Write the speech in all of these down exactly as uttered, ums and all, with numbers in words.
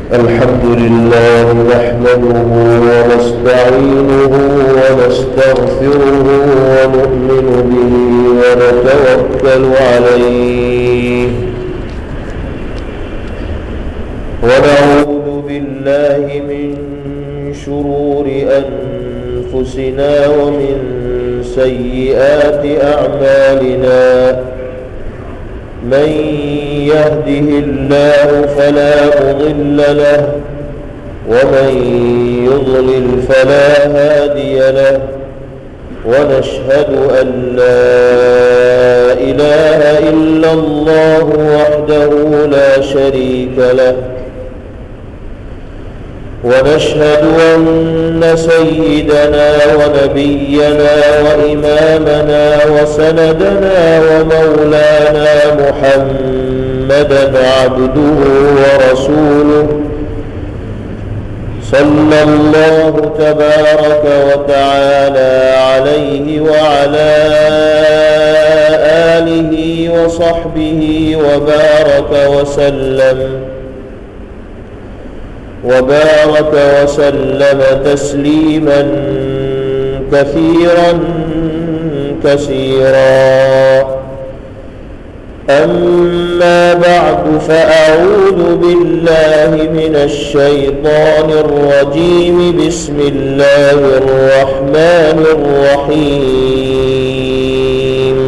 الحمد لله نحمده ونستعينه ونستغفره ونؤمن به ونتوكل عليه ونعوذ بالله من شرور أنفسنا ومن سيئات أعمالنا من يهده الله فلا مضل له ومن يضلل فلا هادي له ونشهد أن لا إله إلا الله وحده لا شريك له ونشهد أن سيدنا ونبينا وإمامنا وسندنا ومولانا محمدا عبده ورسوله صلى الله تبارك وتعالى عليه وعلى آله وصحبه وبارك وسلم وبارك وسلم تسليما كثيرا كثيرا أما بعد فأعوذ بالله من الشيطان الرجيم بسم الله الرحمن الرحيم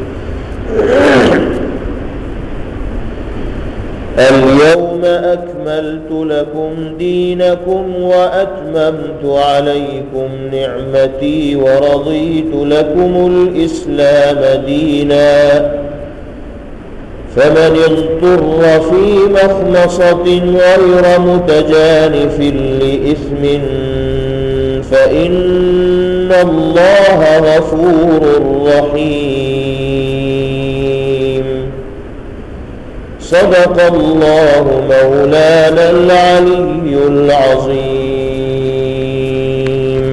اليوم أكملت لكم دينكم وأتممت عليكم نعمتي ورضيت لكم الإسلام دينا فمن اضطر في مخمصة غير متجانف لإثم فإن الله غفور رحيم صدق الله مولانا العلي العظيم.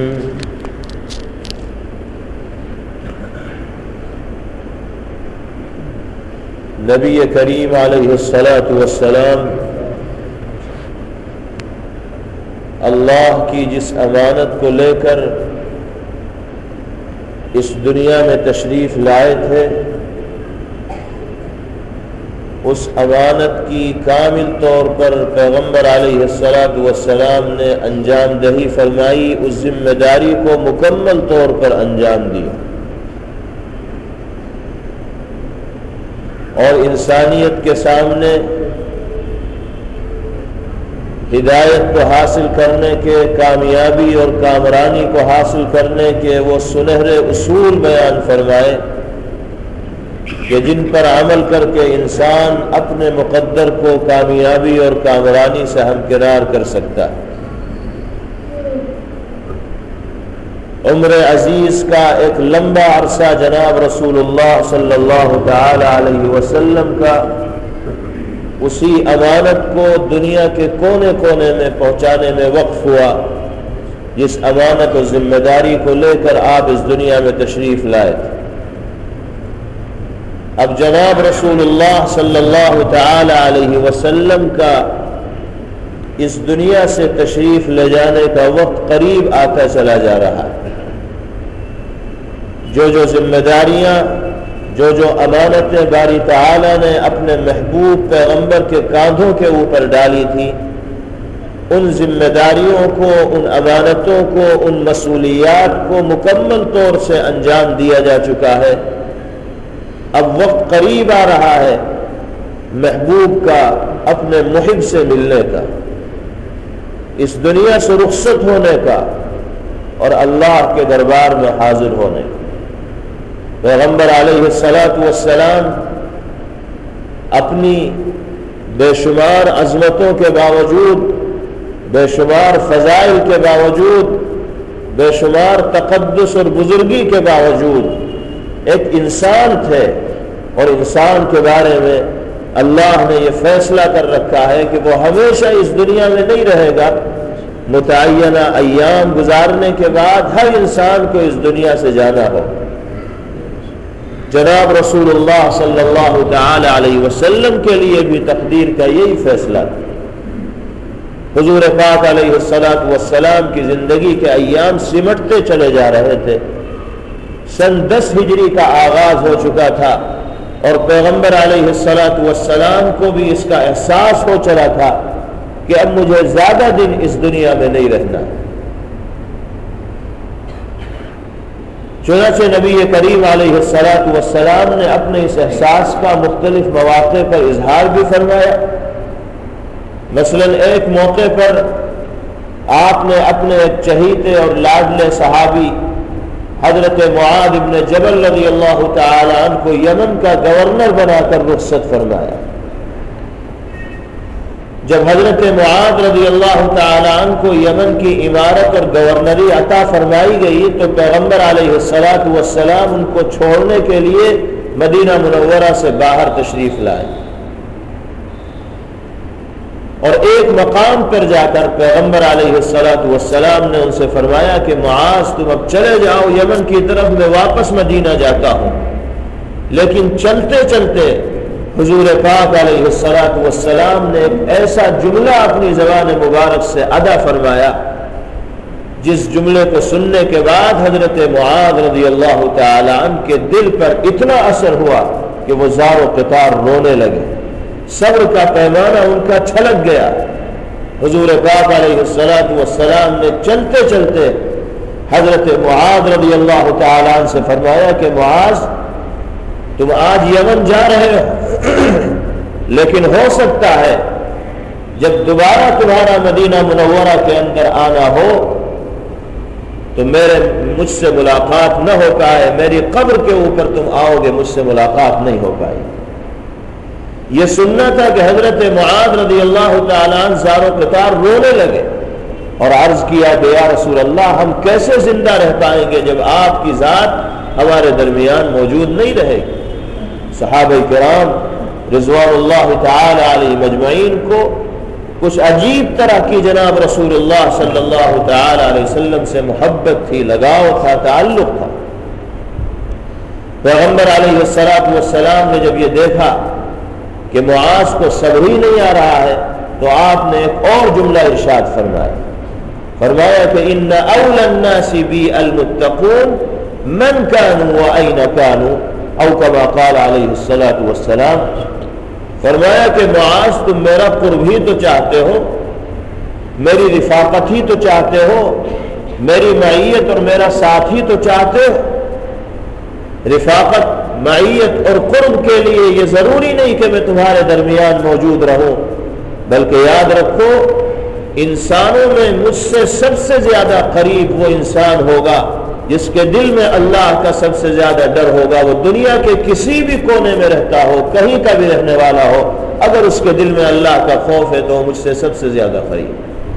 نبی کریم علیہ الصلاۃ والسلام اللہ کی جس امانت کو لے کر اس دنیا میں تشریف لائے تھے اس امانت کی کامل طور پر پیغمبر علیہ الصلاۃ والسلام نے انجام دہی فرمائی، اس ذمہ داری کو مکمل طور پر انجام دیا اور انسانیت کے سامنے ہدایت کو حاصل کرنے کے، کامیابی اور کامرانی کو حاصل کرنے کے وہ سنہرے اصول بیان فرمائے کہ جن پر عمل کر کے انسان اپنے مقدر کو کامیابی اور کامرانی سے ہمکنار کر سکتا ہے۔ عمر عزیز کا ایک لمبا عرصہ جناب رسول اللہ صلی اللہ تعالی علیہ وسلم کا اسی امانت کو دنیا کے کونے کونے میں پہنچانے میں وقف ہوا جس امانت و ذمہ داری کو لے کر آپ اس دنیا میں تشریف لائے تھے۔ اب جناب رسول اللہ صلی اللہ تعالی علیہ وسلم کا اس دنیا سے تشریف لے جانے کا وقت قریب آتا چلا جا رہا ہے۔ جو جو ذمہ داریاں، جو جو امانتیں باری تعالی نے اپنے محبوب پیغمبر کے کاندھوں کے اوپر ڈالی تھی، ان ذمہ داریوں کو، ان امانتوں کو، ان مسئولیات کو مکمل طور سے انجام دیا جا چکا ہے۔ اب وقت قریب آ رہا ہے محبوب کا اپنے محب سے ملنے کا، اس دنیا سے رخصت ہونے کا اور اللہ کے دربار میں حاضر ہونے کا۔ پیغمبر علیہ الصلاۃ والسلام اپنی بے شمار عظمتوں کے باوجود، بے شمار فضائل کے باوجود، بے شمار تقدس اور بزرگی کے باوجود ایک انسان تھے، اور انسان کے بارے میں اللہ نے یہ فیصلہ کر رکھا ہے کہ وہ ہمیشہ اس دنیا میں نہیں رہے گا، متعینہ ایام گزارنے کے بعد ہر انسان کو اس دنیا سے جانا ہو۔ جناب رسول اللہ صلی اللہ تعالی علیہ وسلم کے لیے بھی تقدیر کا یہی فیصلہ تھا حضور پاک علیہ الصلاۃ والسلام کی زندگی کے ایام سمٹتے چلے جا رہے تھے۔ سن دس ہجری کا آغاز ہو چکا تھا اور پیغمبر علیہ الصلاۃ والسلام کو بھی اس کا احساس ہو چلا تھا کہ اب مجھے زیادہ دن اس دنیا میں نہیں رہنا۔ چنانچہ نبی کریم علیہ الصلاۃ والسلام نے اپنے اس احساس کا مختلف مواقع پر اظہار بھی فرمایا۔ مثلا ایک موقع پر آپ نے اپنے ایک چہیتے اور لاڈلے صحابی حضرت معاذ بن جبل رضی اللہ تعالی عنہ کو یمن کا گورنر بنا کر رخصت فرمایا۔ جب حضرت معاذ رضی اللہ تعالی عنہ کو یمن کی امارت اور گورنری عطا فرمائی گئی تو پیغمبر علیہ الصلاۃ والسلام ان کو چھوڑنے کے لیے مدینہ منورہ سے باہر تشریف لائے، اور ایک مقام پر جا کر پیغمبر علیہ الصلاۃ والسلام نے ان سے فرمایا کہ معاذ تم اب چلے جاؤ یمن کی طرف، میں واپس مدینہ جاتا ہوں۔ لیکن چلتے چلتے حضور پاک علیہ الصلاۃ والسلام نے ایک ایسا جملہ اپنی زبان مبارک سے ادا فرمایا جس جملے کو سننے کے بعد حضرت معاذ رضی اللہ تعالی عنہ کے دل پر اتنا اثر ہوا کہ وہ زار و قطار رونے لگے، صبر کا پیمانہ ان کا چھلک گیا۔ حضور پاک علیہ الصلاۃ والسلام نے چلتے چلتے حضرت معاذ رضی اللہ تعالی عنہ سے فرمایا کہ معاذ تم آج یمن جا رہے ہو، لیکن ہو سکتا ہے جب دوبارہ تمہارا مدینہ منورہ کے اندر آنا ہو تو میرے مجھ سے ملاقات نہ ہو پائے، میری قبر کے اوپر تم آؤ گے، مجھ سے ملاقات نہیں ہو پائی۔ یہ سننا تھا کہ حضرت معاذ رضی اللہ تعالیٰ عنہ زار و قطار رونے لگے اور عرض کیا کہ یا رسول اللہ ہم کیسے زندہ رہ پائیں گے جب آپ کی ذات ہمارے درمیان موجود نہیں رہے گی۔ صحابہ کرام رضوان اللہ تعالی علیہ مجمعین کو کچھ عجیب طرح کی جناب رسول اللہ صلی اللہ تعالی علیہ وسلم سے محبت تھی، لگاؤ تھا، تعلق تھا۔ پیغمبر علیہ الصلاۃ والسلام نے جب یہ دیکھا کہ معاذ کو صبر ہی نہیں آ رہا ہے تو آپ نے ایک اور جملہ ارشاد فرمایا فرمایا کہ ان اولی الناس بی المتقون من كانوا وأين كانوا او كما قال علیہ الصلاۃ والسلام۔ فرمایا کہ معاذ تم میرا قرب ہی تو چاہتے ہو، میری رفاقت ہی تو چاہتے ہو، میری معیت اور میرا ساتھ ہی تو چاہتے ہو۔ رفاقت، معیت اور قرب کے لیے یہ ضروری نہیں کہ میں تمہارے درمیان موجود رہوں، بلکہ یاد رکھو انسانوں میں مجھ سے سب سے زیادہ قریب وہ انسان ہوگا جس کے دل میں اللہ کا سب سے زیادہ ڈر ہوگا۔ وہ دنیا کے کسی بھی کونے میں رہتا ہو، کہیں کا بھی رہنے والا ہو، اگر اس کے دل میں اللہ کا خوف ہے تو وہ مجھ سے سب سے زیادہ قریب۔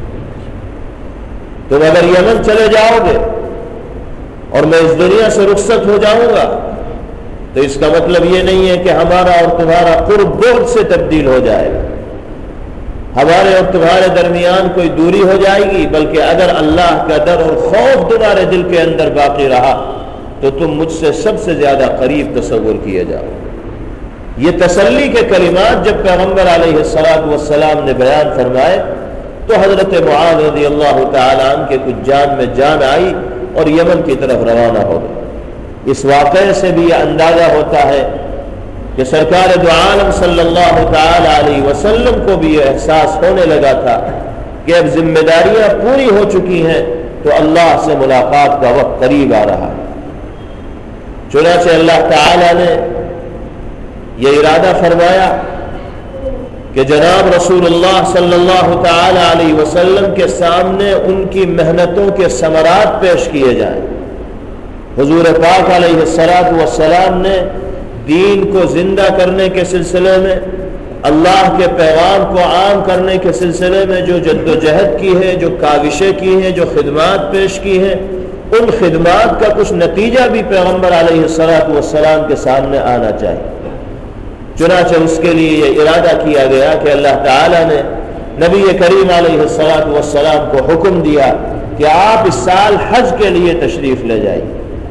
تم اگر یمن چلے جاؤ گے اور میں اس دنیا سے رخصت ہو جاؤں گا تو اس کا مطلب یہ نہیں ہے کہ ہمارا اور تمہارا قرب بغض سے تبدیل ہو جائے گا، ہمارے اور تمہارے درمیان کوئی دوری ہو جائے گی، بلکہ اگر اللہ کا ڈر اور خوف تمہارے دل کے اندر باقی رہا تو تم مجھ سے سب سے زیادہ قریب تصور کیے جاؤ۔ یہ تسلی کے کلمات جب پیغمبر علیہ الصلاۃ والسلام نے بیان فرمائے تو حضرت معاذ رضی اللہ تعالی عنہ کے کچھ جان میں جان آئی اور یمن کی طرف روانہ ہو گئے۔ اس واقعے سے بھی یہ اندازہ ہوتا ہے کہ سرکار دو عالم صلی اللہ تعالی علیہ وسلم کو بھی یہ احساس ہونے لگا تھا کہ اب ذمہ داریاں پوری ہو چکی ہیں تو اللہ سے ملاقات کا وقت قریب آ رہا ہے۔ چنانچہ اللہ تعالی نے یہ ارادہ فرمایا کہ جناب رسول اللہ صلی اللہ تعالی علیہ وسلم کے سامنے ان کی محنتوں کے ثمرات پیش کیے جائیں۔ حضور پاک علیہ الصلاۃ والسلام نے دین کو زندہ کرنے کے سلسلے میں، اللہ کے پیغام کو عام کرنے کے سلسلے میں جو جد و جہد کی ہے، جو کاوشیں کی ہیں، جو خدمات پیش کی ہیں، ان خدمات کا کچھ نتیجہ بھی پیغمبر علیہ الصلاۃ والسلام کے سامنے آنا چاہیے۔ چنانچہ اس کے لیے یہ ارادہ کیا گیا کہ اللہ تعالیٰ نے نبی کریم علیہ الصلاۃ والسلام کو حکم دیا کہ آپ اس سال حج کے لیے تشریف لے جائیے۔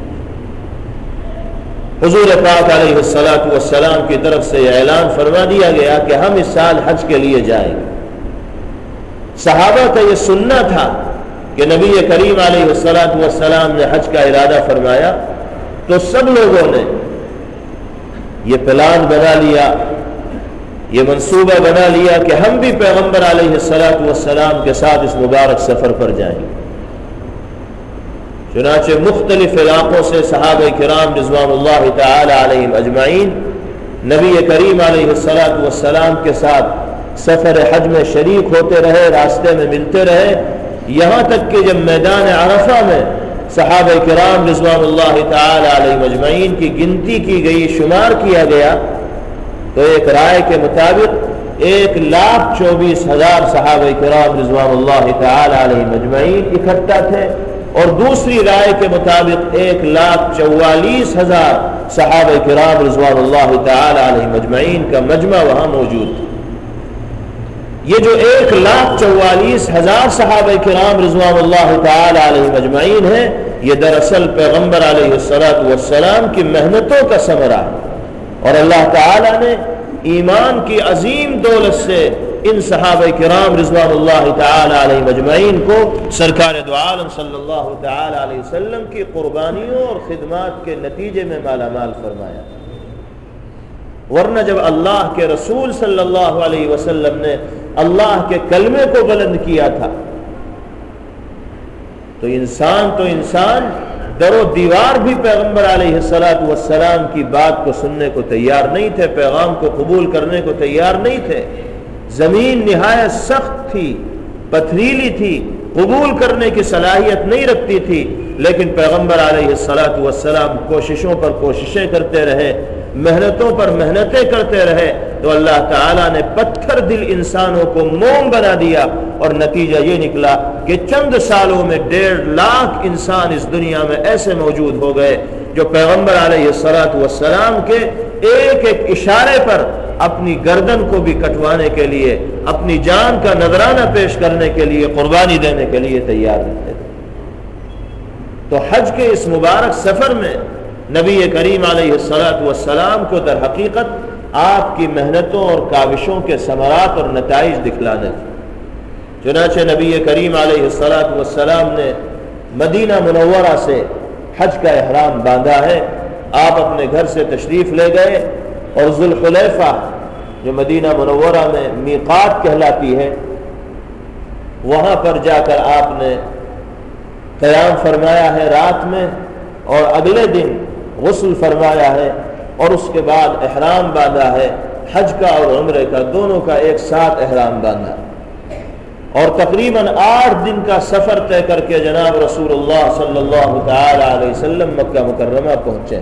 حضور پاک علیہ الصلاۃ والسلام کی طرف سے یہ اعلان فرما دیا گیا کہ ہم اس سال حج کے لیے جائیں گے۔ صحابہ کا یہ سننا تھا کہ نبی کریم علیہ الصلوۃ والسلام نے حج کا ارادہ فرمایا تو سب لوگوں نے یہ پلان بنا لیا، یہ منصوبہ بنا لیا کہ ہم بھی پیغمبر علیہ الصلوۃ والسلام کے ساتھ اس مبارک سفر پر جائیں گے۔ چنانچہ مختلف علاقوں سے صحابہ کرام رضوان اللہ تعالی علیہم اجمعین نبی کریم علیہ الصلوۃ والسلام کے ساتھ سفر حج میں شریک ہوتے رہے، راستے میں ملتے رہے، یہاں تک کہ جب میدان عرفہ میں صحابہ کرام رضوان اللہ تعالی علیہم اجمعین کی گنتی کی گئی، شمار کیا گیا، تو ایک رائے کے مطابق ایک لاکھ چوبیس ہزار صحابہ کرام رضوان اللہ تعالی علیہم اجمعین اکٹھا تھے، اور دوسری رائے کے مطابق ایک لاکھ چوالیس ہزار صحابہ کرام رضوان اللہ تعالی علیہم اجمعین کا مجمع وہاں موجود تھا۔ یہ جو ایک لاکھ چوالیس ہزار صحابہ کرام رضوان اللہ تعالی علیہم اجمعین ہیں، یہ دراصل پیغمبر علیہ الصلوۃ والسلام کی محنتوں کا ثمرہ ہے، اور اللہ تعالی نے ایمان کی عظیم دولت سے ان صحابہ کرام رضوان اللہ تعالی علیہم اجمعین کو سرکار دو عالم صلی اللہ تعالی علیہ وسلم کی قربانیوں اور خدمات کے نتیجے میں مالا مال فرمایا۔ ورنہ جب اللہ کے رسول صلی اللہ علیہ وسلم نے اللہ کے کلمے کو بلند کیا تھا تو انسان تو انسان در و دیوار بھی پیغمبر علیہ الصلوۃ والسلام کی بات کو سننے کو تیار نہیں تھے، پیغام کو قبول کرنے کو تیار نہیں تھے۔ زمین نہایت سخت تھی، پتھریلی تھی، قبول کرنے کی صلاحیت نہیں رکھتی تھی، لیکن پیغمبر علیہ الصلوۃ والسلام کوششوں پر کوششیں کرتے رہے، محنتوں پر محنتیں کرتے رہے، تو اللہ تعالیٰ نے پتھر دل انسانوں کو موم بنا دیا، اور نتیجہ یہ نکلا کہ چند سالوں میں ڈیڑھ لاکھ انسان اس دنیا میں ایسے موجود ہو گئے جو پیغمبر علیہ الصلوۃ والسلام کے ایک ایک اشارے پر اپنی گردن کو بھی کٹوانے کے لیے، اپنی جان کا نذرانہ پیش کرنے کے لیے، قربانی دینے کے لیے تیار رہتے تھے۔ تو حج کے اس مبارک سفر میں نبی کریم علیہ الصلوۃ والسلام کو در حقیقت آپ کی محنتوں اور کاوشوں کے ثمرات اور نتائج دکھلانے تھے۔ چنانچہ نبی کریم علیہ الصلوۃ والسلام نے مدینہ منورہ سے حج کا احرام باندھا ہے، آپ اپنے گھر سے تشریف لے گئے، اور ذوالحلیفہ جو مدینہ منورہ میں میقات کہلاتی ہے، وہاں پر جا کر آپ نے قیام فرمایا ہے رات میں، اور اگلے دن غسل فرمایا ہے، اور اس کے بعد احرام باندھا ہے، حج کا اور عمرے کا دونوں کا ایک ساتھ احرام باندھا، اور تقریباً آٹھ دن کا سفر طے کر کے جناب رسول اللہ صلی اللہ تعالی علیہ وسلم مکہ مکرمہ پہنچے۔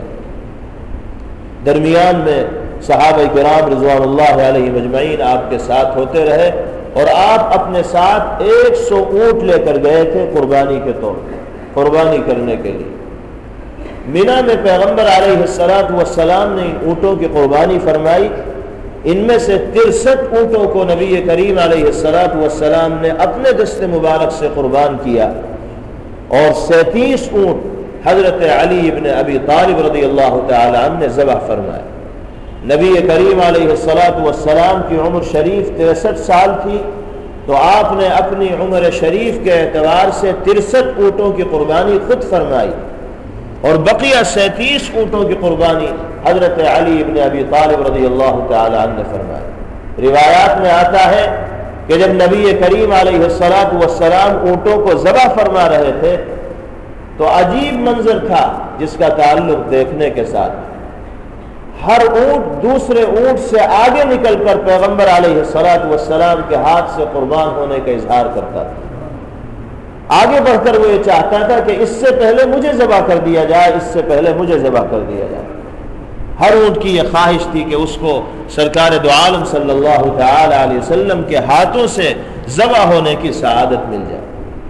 درمیان میں صحابہ کرام رضوان اللہ علیہ مجمعین آپ کے ساتھ ہوتے رہے، اور آپ اپنے ساتھ ایک سو اونٹ لے کر گئے تھے قربانی کے طور پر، قربانی کرنے کے لیے۔ مینا میں پیغمبر علیہ الصلوۃ والسلام نے ان اونٹوں کی قربانی فرمائی، ان میں سے ترسٹھ اونٹوں کو نبی کریم علیہ الصلوۃ والسلام نے اپنے دست مبارک سے قربان کیا، اور سینتیس اونٹ حضرت علی ابن ابی طالب رضی اللہ تعالی عنہ نے ذبح فرمائے۔ نبی کریم علیہ الصلوۃ والسلام کی عمر شریف تریسٹھ سال تھی، تو آپ نے اپنی عمر شریف کے اعتبار سے ترسٹھ اونٹوں کی قربانی خود فرمائی، اور بقیہ سینتیس اونٹوں کی قربانی حضرت علی ابن ابی طالب رضی اللہ تعالی عنہ نے فرمائی۔ روایات میں آتا ہے کہ جب نبی کریم علیہ الصلوۃ والسلام اونٹوں کو ذبح فرما رہے تھے تو عجیب منظر تھا جس کا تعلق دیکھنے کے ساتھ ہر اونٹ دوسرے اونٹ سے آگے نکل کر پیغمبر علیہ الصلوۃ والسلام کے ہاتھ سے قربان ہونے کا اظہار کرتا تھا۔ آگے بڑھ کر وہ یہ چاہتا تھا کہ اس سے پہلے مجھے ذبح کر دیا جائے، اس سے پہلے مجھے ذبح کر دیا جائے۔ ہر اونٹ کی یہ خواہش تھی کہ اس کو سرکار دو عالم صلی اللہ تعالی علیہ وسلم کے ہاتھوں سے ذبح ہونے کی سعادت مل جائے۔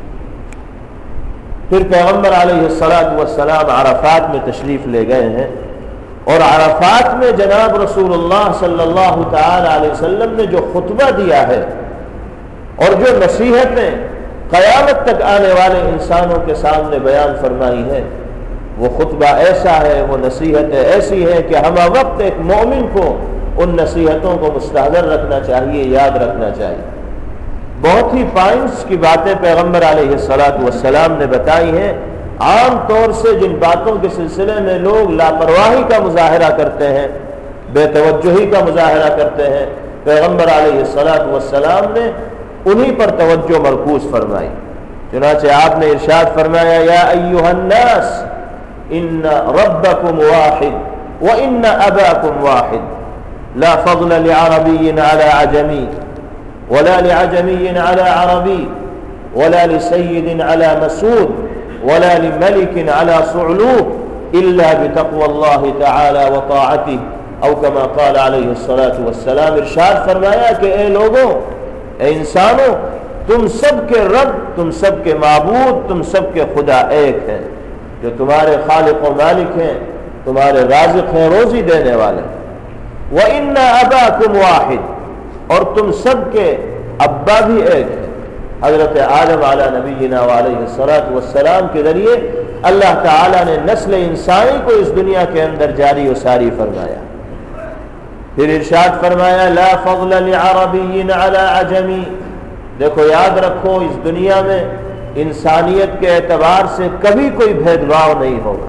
پھر پیغمبر علیہ الصلوۃ والسلام عرفات میں تشریف لے گئے ہیں، اور عرفات میں جناب رسول اللہ صلی اللہ تعالی علیہ وسلم نے جو خطبہ دیا ہے اور جو نصیحتیں قیامت تک آنے والے انسانوں کے سامنے بیان فرمائی ہیں، وہ خطبہ ایسا ہے، وہ نصیحتیں ایسی ہیں کہ ہمہ وقت ایک مومن کو ان نصیحتوں کو مستحضر رکھنا چاہیے، یاد رکھنا چاہیے۔ بہت ہی پوائنٹس کی باتیں پیغمبر علیہ الصلوۃ والسلام نے بتائی ہیں۔ عام طور سے جن باتوں کے سلسلے میں لوگ لاپرواہی کا مظاہرہ کرتے ہیں، بے توجہی کا مظاہرہ کرتے ہیں، پیغمبر علیہ الصلوۃ والسلام نے انہی پر توجہ مرکوز فرمائی۔ چنانچہ آپ نے ارشاد فرمایا یا ایھا الناس ان ربکم واحد وان اباکم واحد لا فضل لعربی علی عجمی ولا لعجمی علی عربی ولا لسید علی مسعود ولا لملك على صعلوك الا بتقوى الله تعالى وطاعته او كما قال عليه الصلاة والسلام۔ ارشاد فرمایا کہ اے لوگوں، اے انسانوں، تم سب کے رب، تم سب کے معبود، تم سب کے خدا ایک ہیں، جو تمہارے خالق و مالک ہیں، تمہارے رازق ہیں، روزی دینے والے۔ وَإِنَّ أَبَاكُمْ وَاحِدٌ، اور تم سب کے ابا بھی ایک ہیں۔ حضرت آدم علیہ نبینا وعلیہ الصلوۃ والسلام کے ذریعے اللہ تعالیٰ نے نسل انسانی کو اس دنیا کے اندر جاری و ساری فرمایا۔ پھر ارشاد فرمایا لا فضل لعربی علی عجمی، دیکھو یاد رکھو اس دنیا میں انسانیت کے اعتبار سے کبھی کوئی بھید بھاؤ نہیں ہوگا،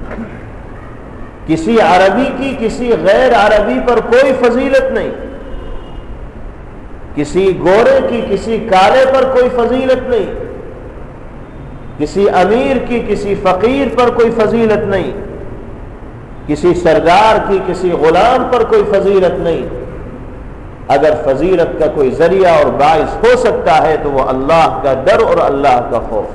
کسی عربی کی کسی غیر عربی پر کوئی فضیلت نہیں، کسی گورے کی کسی کالے پر کوئی فضیلت نہیں، کسی امیر کی کسی فقیر پر کوئی فضیلت نہیں، کسی سردار کی کسی غلام پر کوئی فضیلت نہیں۔ اگر فضیلت کا کوئی ذریعہ اور باعث ہو سکتا ہے تو وہ اللہ کا ڈر اور اللہ کا خوف۔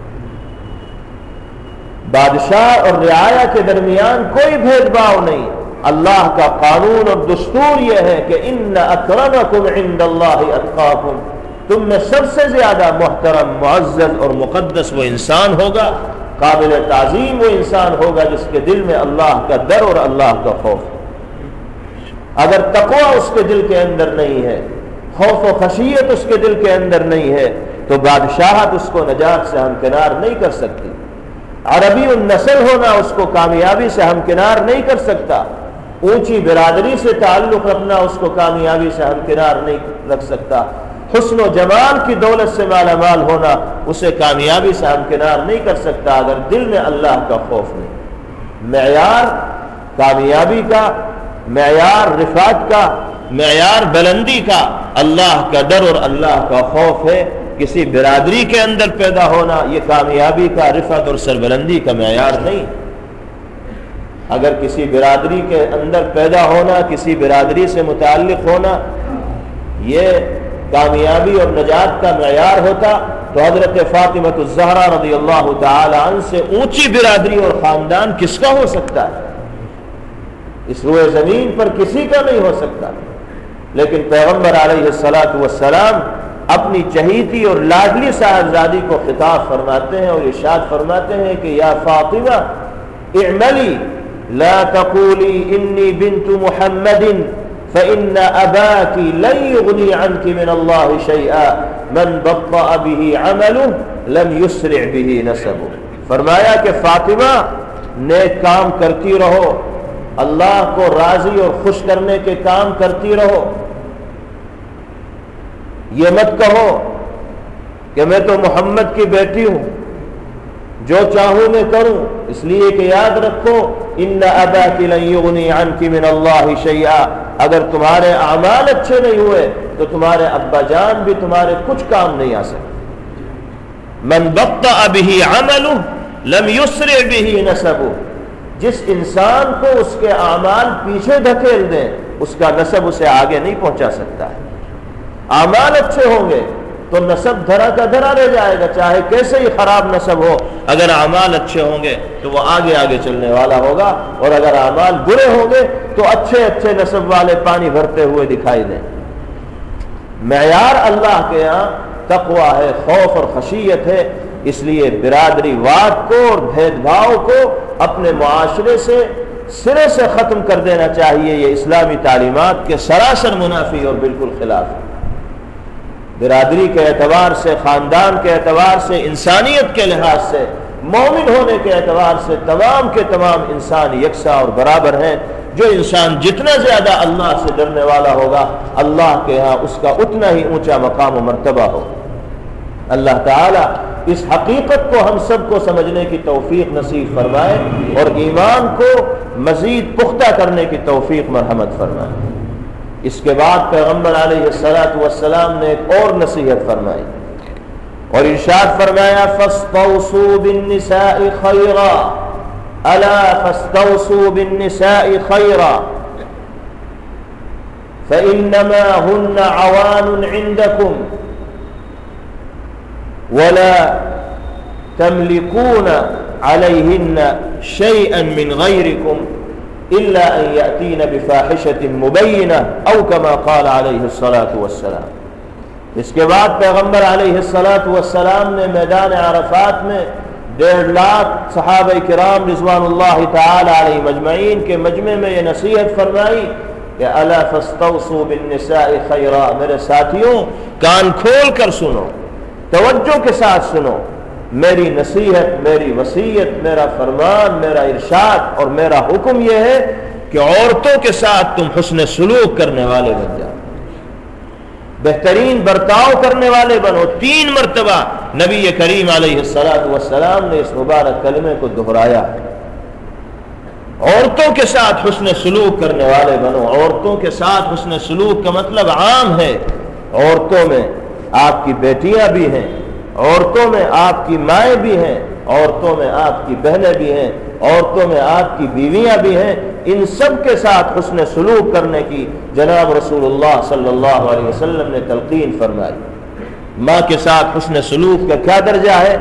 بادشاہ اور رعایا کے درمیان کوئی بھید بھاؤ نہیں۔ اللہ کا قانون اور دستور یہ ہے کہ ان اکرمکم عند اللہ اتقاکم، تم میں سب سے زیادہ محترم، معزز اور مقدس وہ انسان ہوگا، قابل تعظیم وہ انسان ہوگا جس کے دل میں اللہ کا ڈر اور اللہ کا خوف۔ اگر تقوی اس کے دل کے اندر نہیں ہے، خوف و خشیت اس کے دل کے اندر نہیں ہے، تو بادشاہت اس کو نجات سے ہمکنار نہیں کر سکتی، عربی النسل ہونا اس کو کامیابی سے ہمکنار نہیں کر سکتا، اونچی برادری سے تعلق رکھنا اس کو کامیابی سے ہمکنار نہیں رکھ سکتا، حسن و جمال کی دولت سے مالا مال ہونا اسے کامیابی سے ہمکنار نہیں کر سکتا اگر دل میں اللہ کا خوف نہیں۔ معیار کامیابی کا، معیار رفعت کا، معیار بلندی کا اللہ کا ڈر اور اللہ کا خوف ہے۔ کسی برادری کے اندر پیدا ہونا یہ کامیابی کا، رفعت اور سربلندی کا معیار نہیں۔ اگر کسی برادری کے اندر پیدا ہونا، کسی برادری سے متعلق ہونا یہ کامیابی اور نجات کا معیار ہوتا تو حضرت فاطمہ الزہرا رضی اللہ تعالی عنہ سے اونچی برادری اور خاندان کس کا ہو سکتا ہے؟ اس روئے زمین پر کسی کا نہیں ہو سکتا۔ لیکن پیغمبر علیہ الصلوۃ والسلام اپنی چہیتی اور لاڈلی صاحبزادی کو خطاب فرماتے ہیں اور ارشاد فرماتے ہیں کہ یا فاطمہ اعملی لا تقولی انی بنت محمد فإن أباك لن يغني عنك من الله شيئا من بطأ به عمله لم يسرع به نسبه۔ فرمایا کہ فاطمہ نیک کام کرتی رہو، اللہ کو راضی اور خوش کرنے کے کام کرتی رہو، یہ مت کہو کہ میں تو محمد کی بیٹی ہوں، جو چاہوں میں کروں، اس لیے کہ یاد رکھو ان اباک لن یغنی عنک من اللہ شیئا، اگر تمہارے اعمال اچھے نہیں ہوئے تو تمہارے ابا جان بھی تمہارے کچھ کام نہیں آ سکتے۔ من بطأ به عمله لم يسرع به نسبه، جس انسان کو اس کے اعمال پیچھے دھکیل دیں اس کا نسب اسے آگے نہیں پہنچا سکتا ہے۔ اعمال اچھے ہوں گے تو نسب دھرا کا دھرا رہ جائے گا، چاہے کیسے ہی خراب نسب ہو، اگر اعمال اچھے ہوں گے تو وہ آگے آگے چلنے والا ہوگا، اور اگر اعمال برے ہوں گے تو اچھے اچھے نسب والے پانی بھرتے ہوئے دکھائی دیں۔ معیار اللہ کے یہاں تقوی ہے، خوف اور خشیت ہے، اس لیے برادری واد کو اور بھید بھاؤ کو اپنے معاشرے سے سرے سے ختم کر دینا چاہیے۔ یہ اسلامی تعلیمات کے سراسر منافی اور بالکل خلاف ہے۔ برادری کے اعتبار سے، خاندان کے اعتبار سے، انسانیت کے لحاظ سے، مومن ہونے کے اعتبار سے تمام کے تمام انسان یکساں اور برابر ہیں۔ جو انسان جتنا زیادہ اللہ سے ڈرنے والا ہوگا اللہ کے ہاں اس کا اتنا ہی اونچا مقام و مرتبہ ہو۔ اللہ تعالی اس حقیقت کو ہم سب کو سمجھنے کی توفیق نصیب فرمائے اور ایمان کو مزید پختہ کرنے کی توفیق مرحمت فرمائے۔ اس کے بعد پیغمبر علیہ الصلوۃ والسلام نے ایک اور نصیحت فرمائی اور ارشاد فرمایا فاستوصوا بالنساء خیرا الا فاستوصوا بالنساء خیرا فانما هن عوان عندكم ولا تملكون عليهن شيئا من غيركم الا ان ياتين بفاحشة مبينة او كما قال عليه الصلاة والسلام۔ اس کے بعد پیغمبر علیہ الصلاۃ والسلام نے میدان عرفات میں ڈیڑھ لاکھ صحابہ کرام رضوان اللہ تعالی علیہ مجمعین کے مجمع میں یہ نصیحت فرمائی کہ الا فاستوصوا بالنساء خیرا، میرے ساتھیوں کان کھول کر سنو، توجہ کے ساتھ سنو، میری نصیحت، میری وصیت، میرا فرمان، میرا ارشاد اور میرا حکم یہ ہے کہ عورتوں کے ساتھ تم حسن سلوک کرنے والے بن جاؤ، بہترین برتاؤ کرنے والے بنو۔ تین مرتبہ نبی کریم علیہ الصلوۃ والسلام نے اس مبارک کلمے کو دہرایا، عورتوں کے ساتھ حسن سلوک کرنے والے بنو۔ عورتوں کے ساتھ حسن سلوک کا مطلب عام ہے، عورتوں میں آپ کی بیٹیاں بھی ہیں، عورتوں میں آپ کی مائیں بھی ہیں، عورتوں میں آپ کی بہنیں بھی ہیں، عورتوں میں آپ کی بیویاں بھی ہیں، ان سب کے ساتھ حسن سلوک کرنے کی جناب رسول اللہ صلی اللہ علیہ وسلم نے تلقین فرمائی۔ ماں کے ساتھ حسن سلوک کا کیا درجہ ہے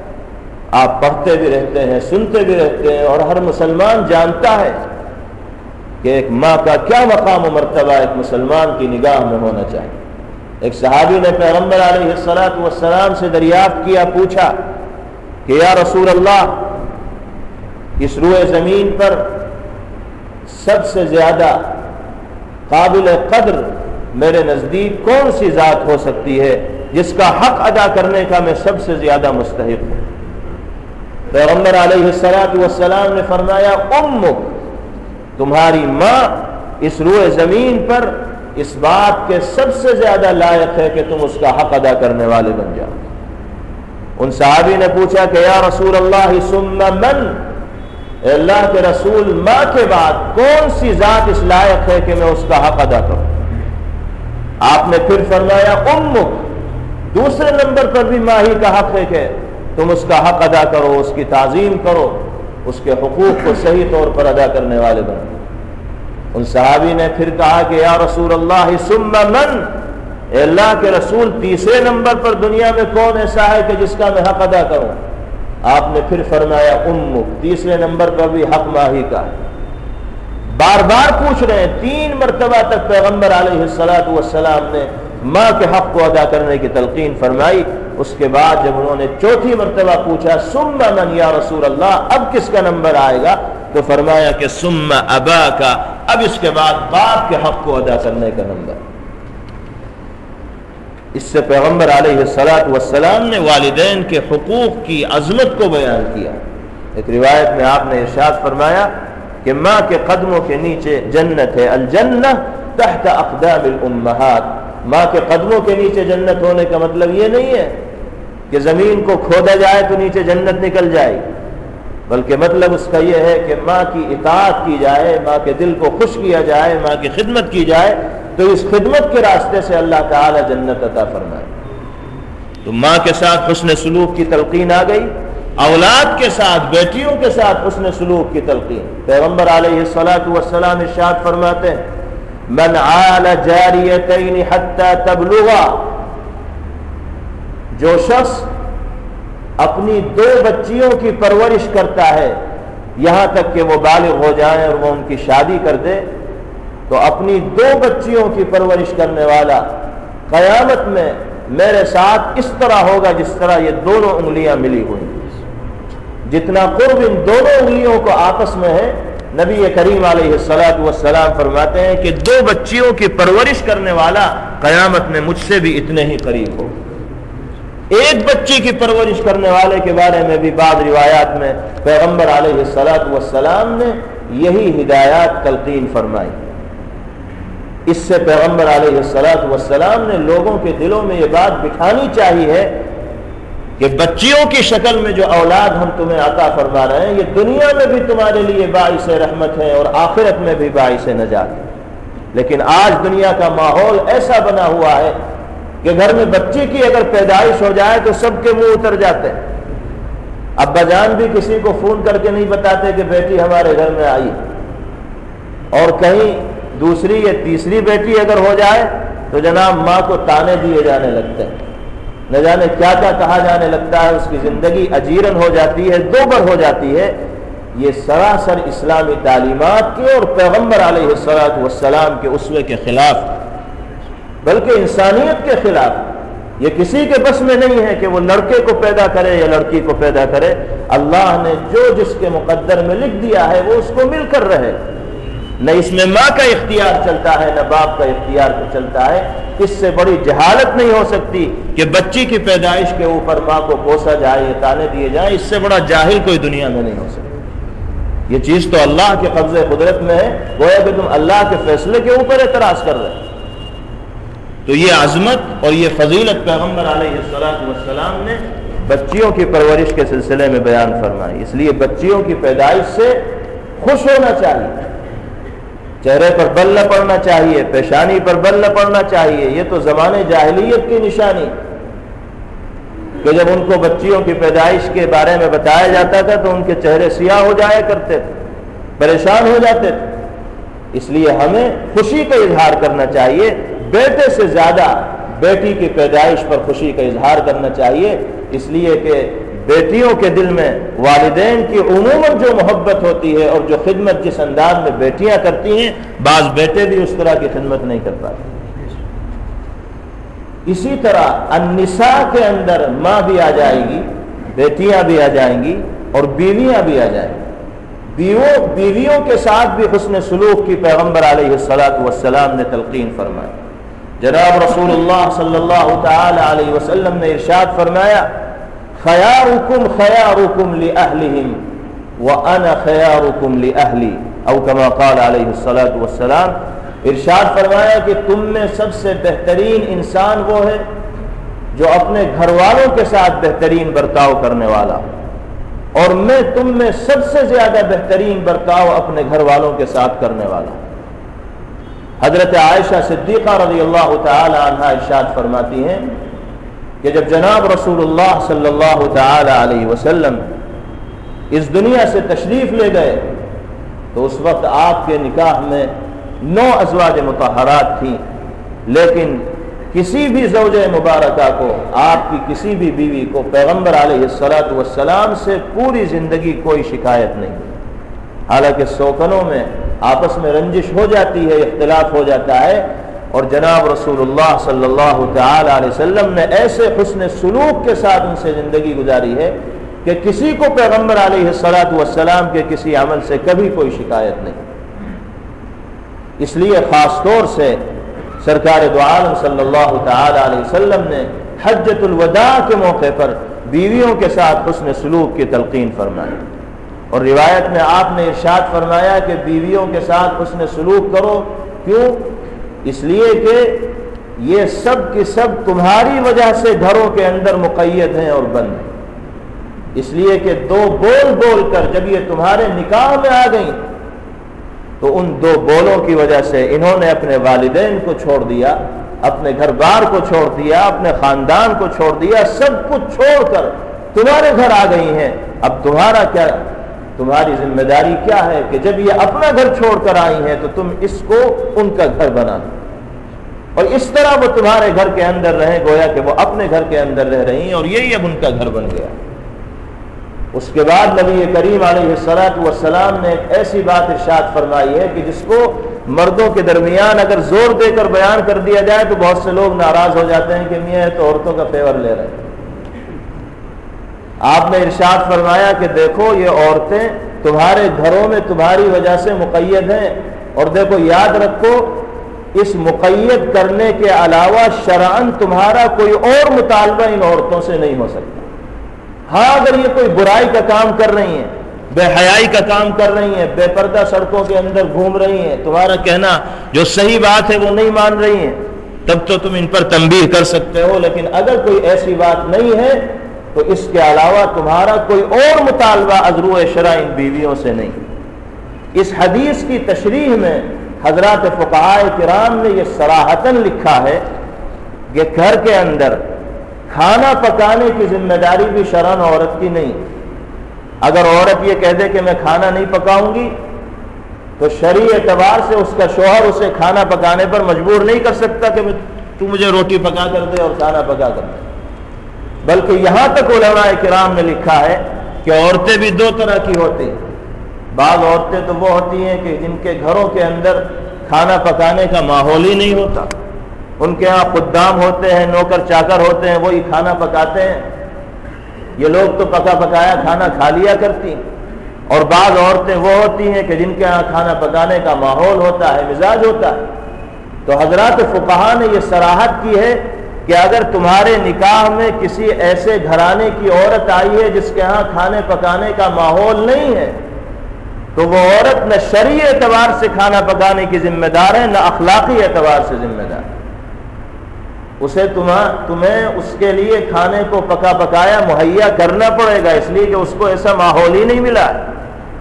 آپ پڑھتے بھی رہتے ہیں، سنتے بھی رہتے ہیں، اور ہر مسلمان جانتا ہے کہ ایک ماں کا کیا مقام و مرتبہ ایک مسلمان کی نگاہ میں ہونا چاہیے۔ ایک صحابی نے پیغمبر علیہ الصلوۃ والسلام سے دریافت کیا، پوچھا کہ یا رسول اللہ، اس روئے زمین پر سب سے زیادہ قابل قدر میرے نزدیک کون سی ذات ہو سکتی ہے جس کا حق ادا کرنے کا میں سب سے زیادہ مستحق ہوں؟ پیغمبر علیہ الصلوۃ والسلام نے فرمایا امک، تمہاری ماں اس روئے زمین پر اس بات کے سب سے زیادہ لائق ہے کہ تم اس کا حق ادا کرنے والے بن جاؤ۔ ان صحابی نے پوچھا کہ یا رسول اللہ ثم من، اے اللہ کے رسول ماں کے بعد کون سی ذات اس لائق ہے کہ میں اس کا حق ادا کروں؟ آپ نے پھر فرمایا امک، دوسرے نمبر پر بھی ماں ہی کا حق ہے کہ تم اس کا حق ادا کرو، اس کی تعظیم کرو، اس کے حقوق کو صحیح طور پر ادا کرنے والے بنو۔ ان صحابی نے پھر کہا کہ یا رسول اللہ ثم من، اے اللہ کے رسول تیسرے نمبر پر دنیا میں کون ایسا ہے کہ جس کا میں حق ادا کروں؟ آپ نے پھر فرمایا امک، تیسرے نمبر پر بھی حق ماں ہی کا ہے۔ بار بار پوچھ رہے ہیں، تین مرتبہ تک پیغمبر علیہ الصلوۃ والسلام نے ماں کے حق کو ادا کرنے کی تلقین فرمائی۔ اس کے بعد جب انہوں نے چوتھی مرتبہ پوچھا ثم من یا رسول اللہ، اب کس کا نمبر آئے گا؟ تو فرمایا کہ ثم اباکا، اب اس کے بعد باپ کے حق کو ادا کرنے کا نمبر۔ اس سے پیغمبر علیہ الصلوۃ والسلام نے والدین کے حقوق کی عظمت کو بیان کیا۔ ایک روایت میں آپ نے ارشاد فرمایا کہ ماں کے قدموں کے نیچے جنت ہے، الجنہ تحت اقدام الامہات۔ ماں کے قدموں کے نیچے جنت ہونے کا مطلب یہ نہیں ہے کہ زمین کو کھودا جائے تو نیچے جنت نکل جائے، بلکہ مطلب اس کا یہ ہے کہ ماں کی اطاعت کی جائے، ماں کے دل کو خوش کیا جائے، ماں کی خدمت کی جائے، تو اس خدمت کے راستے سے اللہ تعالی جنت عطا فرمائے۔ تو ماں کے ساتھ حسن سلوک کی تلقین آ گئی، اولاد کے ساتھ، بیٹیوں کے ساتھ حسن سلوک کی تلقین۔ پیغمبر علیہ الصلوۃ والسلام ارشاد فرماتے ہیں من عال جاریتین حتی تبلغا، جو شخص اپنی دو بچیوں کی پرورش کرتا ہے یہاں تک کہ وہ بالغ ہو جائیں اور وہ ان کی شادی کر دے، تو اپنی دو بچیوں کی پرورش کرنے والا قیامت میں میرے ساتھ اس طرح ہوگا جس طرح یہ دونوں انگلیاں ملی ہوئی ہیں۔ جتنا قرب ان دونوں انگلیوں کو آپس میں ہے، نبی کریم علیہ الصلوۃ والسلام فرماتے ہیں کہ دو بچیوں کی پرورش کرنے والا قیامت میں مجھ سے بھی اتنے ہی قریب ہو۔ ایک بچی کی پرورش کرنے والے کے بارے میں بھی بعض روایات میں پیغمبر علیہ الصلوۃ والسلام نے یہی ہدایات تلقین فرمائی۔ اس سے پیغمبر علیہ الصلوۃ والسلام نے لوگوں کے دلوں میں یہ بات بٹھانی چاہیے کہ بچیوں کی شکل میں جو اولاد ہم تمہیں عطا فرما رہے ہیں یہ دنیا میں بھی تمہارے لیے باعث رحمت ہے اور آخرت میں بھی باعث نجات ہے۔ لیکن آج دنیا کا ماحول ایسا بنا ہوا ہے کہ گھر میں بچی کی اگر پیدائش ہو جائے تو سب کے منہ اتر جاتے ہیں۔ ابا جان بھی کسی کو فون کر کے نہیں بتاتے کہ بیٹی ہمارے گھر میں آئی، اور کہیں دوسری یا تیسری بیٹی اگر ہو جائے تو جناب ماں کو تانے دیے جانے لگتے ہیں، نہ جانے کیا کیا کہا جانے لگتا ہے، اس کی زندگی اجیرن ہو جاتی ہے، دوبر ہو جاتی ہے۔ یہ سراسر اسلامی تعلیمات کے اور پیغمبر علیہ الصلوۃ والسلام کے اسوے کے خلاف، بلکہ انسانیت کے خلاف۔ یہ کسی کے بس میں نہیں ہے کہ وہ لڑکے کو پیدا کرے یا لڑکی کو پیدا کرے۔ اللہ نے جو جس کے مقدر میں لکھ دیا ہے وہ اس کو مل کر رہے، نہ اس میں ماں کا اختیار چلتا ہے نہ باپ کا اختیار چلتا ہے۔ اس سے بڑی جہالت نہیں ہو سکتی کہ بچی کی پیدائش کے اوپر ماں کو کوسا جائے یا تانے دیے جائیں، اس سے بڑا جاہل کوئی دنیا میں نہیں ہو سکتا۔ یہ چیز تو اللہ کے قبضے قدرت میں ہے، گویا کہ تم اللہ کے فیصلے کے اوپر اعتراض کر رہے۔ تو یہ عظمت اور یہ فضیلت پیغمبر علیہ الصلوۃ والسلام نے بچیوں کی پرورش کے سلسلے میں بیان فرمائی۔ اس لیے بچیوں کی پیدائش سے خوش ہونا چاہیے، چہرے پر بل نہ پڑنا چاہیے، پیشانی پر بل نہ پڑنا چاہیے۔ یہ تو زمانے جاہلیت کی نشانی کہ جب ان کو بچیوں کی پیدائش کے بارے میں بتایا جاتا تھا تو ان کے چہرے سیاہ ہو جایا کرتے تھے، پریشان ہو جاتے تھے۔ اس لیے ہمیں خوشی کا اظہار کرنا چاہیے، بیٹے سے زیادہ بیٹی کی پیدائش پر خوشی کا اظہار کرنا چاہیے، اس لیے کہ بیٹیوں کے دل میں والدین کی عموماً جو محبت ہوتی ہے اور جو خدمت جس انداز میں بیٹیاں کرتی ہیں، بعض بیٹے بھی اس طرح کی خدمت نہیں کر پاتے۔ اسی طرح النساء کے اندر ماں بھی آ جائے گی، بیٹیاں بھی آ جائیں گی اور بیویاں بھی آ جائیں گی۔ بیووں بیویوں کے ساتھ بھی حسن سلوک کی پیغمبر علیہ الصلوۃ والسلام نے تلقین فرمائی۔ جناب رسول اللہ صلی اللہ تعالی علیہ وسلم نے ارشاد فرمایا، خیارکم خیارکم لأہلہم وأنا خیارکم لأہلی، او کما قال علیہ الصلوۃ والسلام۔ ارشاد فرمایا کہ تم میں سب سے بہترین انسان وہ ہے جو اپنے گھر والوں کے ساتھ بہترین برتاؤ کرنے والا، اور میں تم میں سب سے زیادہ بہترین برتاؤ اپنے گھر والوں کے ساتھ کرنے والا۔ حضرت عائشہ صدیقہ رضی اللہ تعالی عنہا ارشاد فرماتی ہیں کہ جب جناب رسول اللہ صلی اللہ تعالی علیہ وسلم اس دنیا سے تشریف لے گئے تو اس وقت آپ کے نکاح میں نو ازواج مطہرات تھیں، لیکن کسی بھی زوجہ مبارکہ کو، آپ کی کسی بھی بیوی کو پیغمبر علیہ الصلوۃ والسلام سے پوری زندگی کوئی شکایت نہیں۔ حالانکہ سوکنوں میں آپس میں رنجش ہو جاتی ہے، اختلاف ہو جاتا ہے، اور جناب رسول اللہ صلی اللہ تعالی علیہ وسلم نے ایسے حسن سلوک کے ساتھ ان سے زندگی گزاری ہے کہ کسی کو پیغمبر علیہ الصلوۃ والسلام کے کسی عمل سے کبھی کوئی شکایت نہیں۔ اس لیے خاص طور سے سرکار دو عالم صلی اللہ تعالی علیہ وسلم نے حجۃ الوداع کے موقع پر بیویوں کے ساتھ حسن سلوک کی تلقین فرمائی، اور روایت میں آپ نے ارشاد فرمایا کہ بیویوں کے ساتھ حسن سلوک کرو۔ کیوں؟ اس لیے کہ یہ سب کی سب تمہاری وجہ سے گھروں کے اندر مقید ہیں اور بند ہیں، اس لیے کہ دو بول بول کر جب یہ تمہارے نکاح میں آ گئیں تو ان دو بولوں کی وجہ سے انہوں نے اپنے والدین کو چھوڑ دیا، اپنے گھر بار کو چھوڑ دیا، اپنے خاندان کو چھوڑ دیا، سب کچھ چھوڑ کر تمہارے گھر آ گئی ہیں۔ اب تمہارا کیا، تمہاری ذمہ داری کیا ہے کہ جب یہ اپنا گھر چھوڑ کر آئی ہیں تو تم اس کو ان کا گھر بنانا، اور اس طرح وہ تمہارے گھر کے اندر رہیں، گویا کہ وہ اپنے گھر کے اندر رہ رہی ہیں، اور یہی اب ان کا گھر بن گیا۔ اس کے بعد نبی کریم علیہ الصلوۃ والسلام نے ایک ایسی بات ارشاد فرمائی ہے کہ جس کو مردوں کے درمیان اگر زور دے کر بیان کر دیا جائے تو بہت سے لوگ ناراض ہو جاتے ہیں کہ میاں تو عورتوں کا فیور لے رہے ہیں۔ آپ نے ارشاد فرمایا کہ دیکھو یہ عورتیں تمہارے گھروں میں تمہاری وجہ سے مقید ہیں، اور دیکھو یاد رکھو اس مقید کرنے کے علاوہ شرعاً تمہارا کوئی اور مطالبہ ان عورتوں سے نہیں ہو سکتا۔ ہاں اگر یہ کوئی برائی کا کام کر رہی ہیں بے حیائی کا کام کر رہی ہیں، بے پردہ سڑکوں کے اندر گھوم رہی ہیں، تمہارا کہنا جو صحیح بات ہے وہ نہیں مان رہی ہیں، تب تو تم ان پر تنبیہ کر سکتے ہو. لیکن اگر کوئی ایسی بات نہیں ہے تو اس کے علاوہ تمہارا کوئی اور مطالبہ از روئے شرع ان بیویوں سے نہیں. اس حدیث کی تشریح میں حضرات فقہاء کرام نے یہ صراحتاً لکھا ہے کہ گھر کے اندر کھانا پکانے کی ذمہ داری بھی شرعاً عورت کی نہیں. اگر عورت یہ کہہ دے کہ میں کھانا نہیں پکاؤں گی تو شرعی اعتبار سے اس کا شوہر اسے کھانا پکانے پر مجبور نہیں کر سکتا کہ تو مجھے روٹی پکا کر دے اور کھانا پکا کر دے. بلکہ یہاں تک علماء کرام نے لکھا ہے کہ عورتیں بھی دو طرح کی ہوتی ہیں. بعض عورتیں تو وہ ہوتی ہیں کہ جن کے گھروں کے اندر کھانا پکانے کا ماحول ہی نہیں ہوتا، ان کے ہاں خدام ہوتے ہیں، نوکر چاکر ہوتے ہیں، وہی کھانا پکاتے ہیں. یہ لوگ تو پکا پکایا کھانا کھا لیا کرتی ہیں. اور بعض عورتیں وہ ہوتی ہیں کہ جن کے ہاں کھانا پکانے کا ماحول ہوتا ہے، مزاج ہوتا ہے. تو حضرات فقہا نے یہ صراحت کی ہے کہ اگر تمہارے نکاح میں کسی ایسے گھرانے کی عورت آئی ہے جس کے ہاں کھانے پکانے کا ماحول نہیں ہے تو وہ عورت نہ شرعی اعتبار سے کھانا پکانے کی ذمہ دار ہے، نہ اخلاقی اعتبار سے ذمہ دار ہے. اسے تمہیں اس کے لیے کھانے کو پکا پکایا مہیا کرنا پڑے گا، اس لیے کہ اس کو ایسا ماحول ہی نہیں ملا ہے.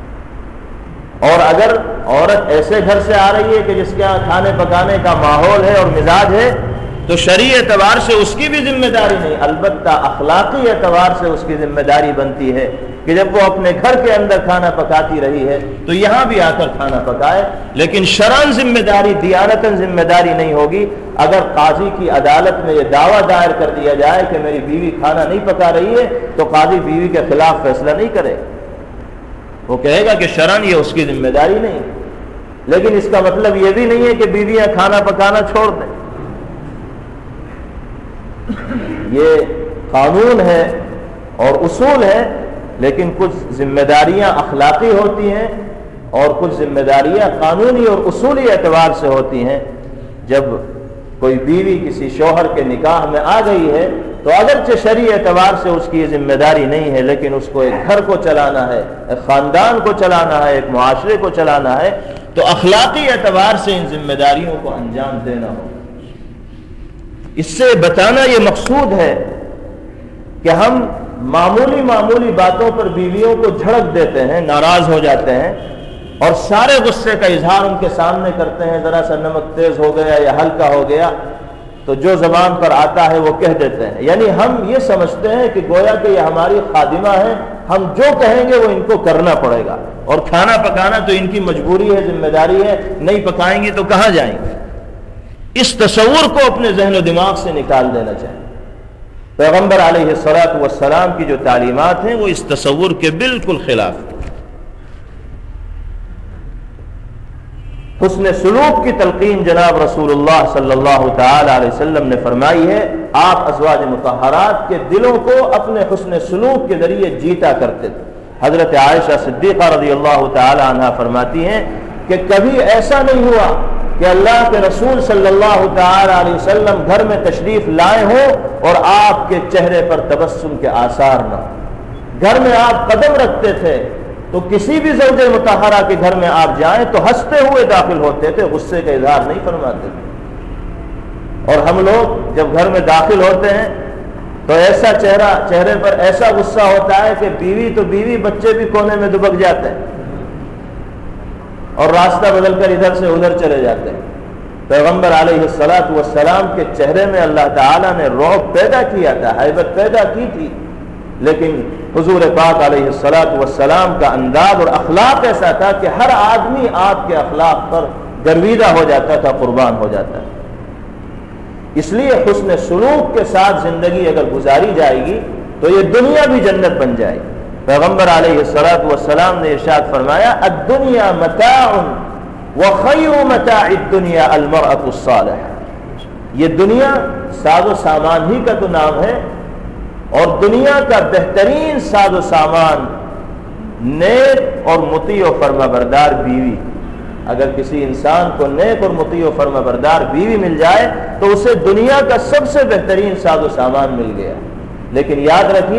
اور اگر عورت ایسے گھر سے آ رہی ہے کہ جس کے یہاں کھانے پکانے کا ماحول ہے اور مزاج ہے تو شرعی اعتبار سے اس کی بھی ذمہ داری نہیں، البتہ اخلاقی اعتبار سے اس کی ذمہ داری بنتی ہے کہ جب وہ اپنے گھر کے اندر کھانا پکاتی رہی ہے تو یہاں بھی آ کر کھانا پکائے. لیکن شرعاً ذمہ داری، دیانتاً ذمہ داری نہیں ہوگی. اگر قاضی کی عدالت میں یہ دعویٰ دائر کر دیا جائے کہ میری بیوی کھانا نہیں پکا رہی ہے تو قاضی بیوی کے خلاف فیصلہ نہیں کرے، وہ کہے گا کہ شرعاً یہ اس کی ذمہ داری نہیں. لیکن اس کا مطلب یہ بھی نہیں ہے کہ بیویاں کھانا پکانا چھوڑ دیں. یہ قانون ہے اور اصول ہے، لیکن کچھ ذمہ داریاں اخلاقی ہوتی ہیں اور کچھ ذمہ داریاں قانونی اور اصولی اعتبار سے ہوتی ہیں. جب کوئی بیوی کسی شوہر کے نکاح میں آ گئی ہے تو اگرچہ شرعی اعتبار سے اس کی یہ ذمہ داری نہیں ہے، لیکن اس کو ایک گھر کو چلانا ہے، ایک خاندان کو چلانا ہے، ایک معاشرے کو چلانا ہے، تو اخلاقی اعتبار سے ان ذمہ داریوں کو انجام دینا ہو. اس سے بتانا یہ مقصود ہے کہ ہم معمولی معمولی باتوں پر بیویوں کو جھڑک دیتے ہیں، ناراض ہو جاتے ہیں اور سارے غصے کا اظہار ان کے سامنے کرتے ہیں. ذرا سا نمک تیز ہو گیا یا ہلکا ہو گیا تو جو زبان پر آتا ہے وہ کہہ دیتے ہیں. یعنی ہم یہ سمجھتے ہیں کہ گویا کہ یہ ہماری خادمہ ہے، ہم جو کہیں گے وہ ان کو کرنا پڑے گا، اور کھانا پکانا تو ان کی مجبوری ہے، ذمہ داری ہے، نہیں پکائیں گی تو کہاں جائیں گے. اس تصور کو اپنے ذہن و دماغ سے نکال دینا چاہیے. پیغمبر علیہ الصلوۃ والسلام کی جو تعلیمات ہیں وہ اس تصور کے بالکل خلاف ہیں. حسن سلوک کی تلقین جناب رسول اللہ صلی اللہ تعالی علیہ وسلم نے فرمائی ہے. آپ ازواج مطہرات کے دلوں کو اپنے حسن سلوک کے ذریعے جیتا کرتے تھے. حضرت عائشہ صدیقہ رضی اللہ تعالی عنہا فرماتی ہیں کہ کبھی ایسا نہیں ہوا کہ اللہ کے رسول صلی اللہ تعالی علیہ وسلم گھر میں تشریف لائے ہوں اور آپ کے چہرے پر تبسم کے آثار نہ ہوں. گھر میں آپ قدم رکھتے تھے تو کسی بھی زوجہ مطہرہ کے گھر میں آپ جائیں تو ہنستے ہوئے داخل ہوتے تھے، غصے کا اظہار نہیں فرماتے تھے. اور ہم لوگ جب گھر میں داخل ہوتے ہیں تو ایسا چہرہ چہرے پر ایسا غصہ ہوتا ہے کہ بیوی تو بیوی، بچے بھی کونے میں دبک جاتے ہیں اور راستہ بدل کر ادھر سے ادھر چلے جاتے ہیں. پیغمبر علیہ الصلوۃ والسلام کے چہرے میں اللہ تعالیٰ نے رعب پیدا کیا تھا، ہیبت پیدا کی تھی، لیکن حضور پاک علیہ الصلوۃ والسلام کا انداز اور اخلاق ایسا تھا کہ ہر آدمی آپ کے اخلاق پر گرویدہ ہو جاتا تھا، قربان ہو جاتا ہے. اس لیے حسن سلوک کے ساتھ زندگی اگر گزاری جائے گی تو یہ دنیا بھی جنت بن جائے گی. پیغمبر علیہ الصلوۃ والسلام نے ارشاد فرمایا الدنیا متاع وخیر متاع الدنیا المرأة الصالحہ. یہ دنیا ساز و سامان ہی کا تو نام ہے، اور دنیا کا بہترین ساز و سامان نیک اور مطیع و فرما بردار بیوی. اگر کسی انسان کو نیک اور مطیع و فرما بردار بیوی مل جائے تو اسے دنیا کا سب سے بہترین ساز و سامان مل گیا. لیکن یاد رکھیے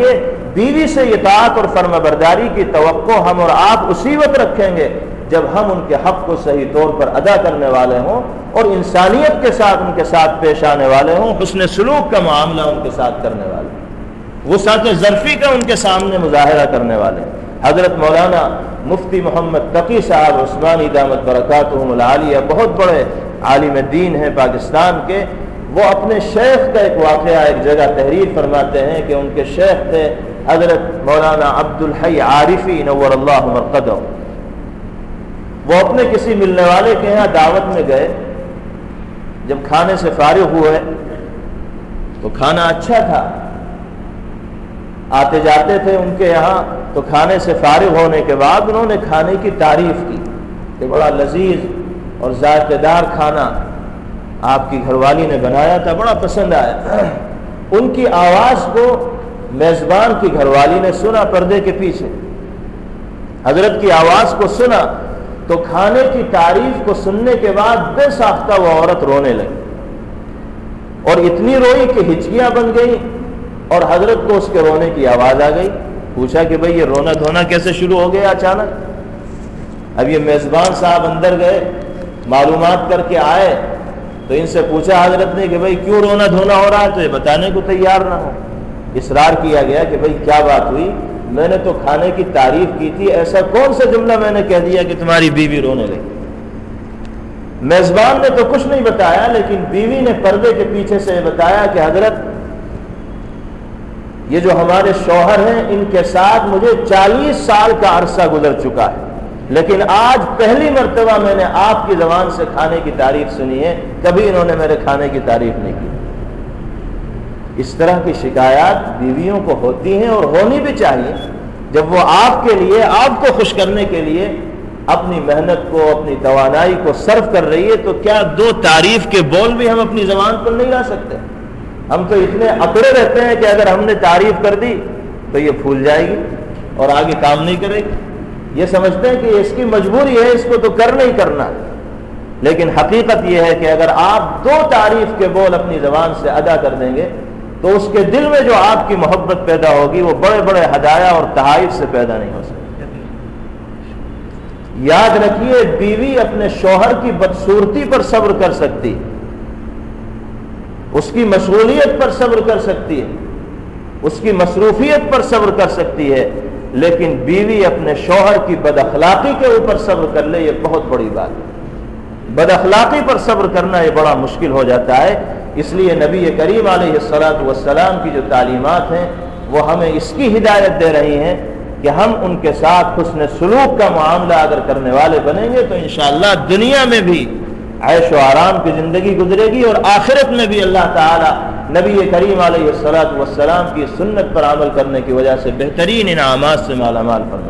بیوی سے اطاعت اور فرما برداری کی توقع ہم اور آپ اسی وقت رکھیں گے جب ہم ان کے حق کو صحیح طور پر ادا کرنے والے ہوں اور انسانیت کے ساتھ ان کے ساتھ پیش آنے والے ہوں، حسن سلوک کا معاملہ ان کے ساتھ کرنے والے ہوں، وسعت ظرفی کا ان کے سامنے مظاہرہ کرنے والے ہیں۔ حضرت مولانا مفتی محمد تقی صاحب عثمانی دامت برکاتہم العالیہ بہت بڑے عالم دین ہیں پاکستان کے، وہ اپنے شیخ کا ایک واقعہ ایک جگہ تحریر فرماتے ہیں کہ ان کے شیخ تھے حضرت مولانا عبد الحی عارفی نور اللہ مرقدہ۔ وہ اپنے کسی ملنے والے کے یہاں دعوت میں گئے، جب کھانے سے فارغ ہوئے تو کھانا اچھا تھا، آتے جاتے تھے ان کے یہاں، تو کھانے سے فارغ ہونے کے بعد انہوں نے کھانے کی تعریف کی کہ بڑا لذیذ اور ذائقہ دار کھانا آپ کی گھر والی نے بنایا تھا، بڑا پسند آیا۔ ان کی آواز کو میزبان کی گھر والی نے سنا پردے کے پیچھے، حضرت کی آواز کو سنا تو کھانے کی تعریف کو سننے کے بعد بے ساختہ وہ عورت رونے لگی، اور اتنی روئی کہ ہچکیاں بن گئی اور حضرت کو اس کے رونے کی آواز آ گئی۔ پوچھا کہ بھئی یہ رونا دھونا کیسے شروع ہو گیا اچانک؟ اب یہ میزبان صاحب اندر گئے، معلومات کر کے آئے تو ان سے پوچھا حضرت نے کہ بھئی کیوں رونا دھونا ہو رہا ہے، تو یہ بتانے کو تیار نہ ہو۔ اصرار کیا گیا کہ بھئی کیا بات ہوئی؟ میں نے تو کھانے کی تعریف کی تھی، ایسا کون سا جملہ میں نے کہہ دیا کہ تمہاری بیوی رونے لگی؟ میزبان نے تو کچھ نہیں بتایا، لیکن بیوی نے پردے کے پیچھے سے یہ بتایا کہ حضرت یہ جو ہمارے شوہر ہیں ان کے ساتھ مجھے چالیس سال کا عرصہ گزر چکا ہے، لیکن آج پہلی مرتبہ میں نے آپ کی زبان سے کھانے کی تعریف سنی ہے، کبھی انہوں نے میرے کھانے کی تعریف نہیں کی۔ اس طرح کی شکایات بیویوں کو ہوتی ہیں اور ہونی بھی چاہیے۔ جب وہ آپ کے لیے، آپ کو خوش کرنے کے لیے اپنی محنت کو، اپنی توانائی کو صرف کر رہی ہے، تو کیا دو تعریف کے بول بھی ہم اپنی زبان پر نہیں لا سکتے؟ ہم تو اتنے اکڑے رہتے ہیں کہ اگر ہم نے تعریف کر دی تو یہ پھول جائے گی اور آگے کام نہیں کرے گی، یہ سمجھتے ہیں کہ اس کی مجبوری ہے، اس کو تو کرنا ہی کرنا ہے۔ لیکن حقیقت یہ ہے کہ اگر آپ دو تعریف کے بول اپنی زبان سے ادا کر دیں گے تو اس کے دل میں جو آپ کی محبت پیدا ہوگی وہ بڑے بڑے ہدایا اور تحائف سے پیدا نہیں ہو سکتی۔ یاد رکھیے، بیوی اپنے شوہر کی بدصورتی پر صبر کر سکتی، اس کی مشغولیت پر صبر کر سکتی ہے، اس کی مصروفیت پر صبر کر سکتی ہے، لیکن بیوی اپنے شوہر کی بد اخلاقی کے اوپر صبر کر لے، یہ بہت بڑی بات ہے۔ بد اخلاقی پر صبر کرنا یہ بڑا مشکل ہو جاتا ہے۔ اس لیے نبی کریم علیہ الصلاۃ والسلام کی جو تعلیمات ہیں وہ ہمیں اس کی ہدایت دے رہی ہیں کہ ہم ان کے ساتھ حسن سلوک کا معاملہ اگر کرنے والے بنیں گے تو انشاءاللہ دنیا میں بھی عیش و آرام کی زندگی گزرے گی، اور آخرت میں بھی اللہ تعالی نبی کریم علیہ الصلاۃ والسلام کی سنت پر عمل کرنے کی وجہ سے بہترین انعامات سے مالا مال فرمائے۔